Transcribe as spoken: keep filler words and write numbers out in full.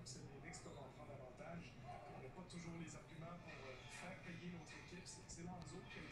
possède les risques comme en prendre avantage. On n'a pas toujours les arguments pour euh, faire payer l'autre équipe. C'est c'est Lonzo qui a